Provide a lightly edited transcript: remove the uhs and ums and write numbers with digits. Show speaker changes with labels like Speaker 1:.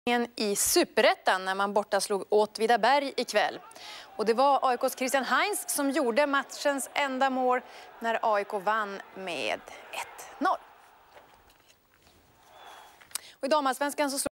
Speaker 1: I Superettan när man borta slog Åtvidaberg ikväll. Och det var AIKs Christian Heinz som gjorde matchens enda mål när AIK vann med 1-0. Och i damallsvenskan så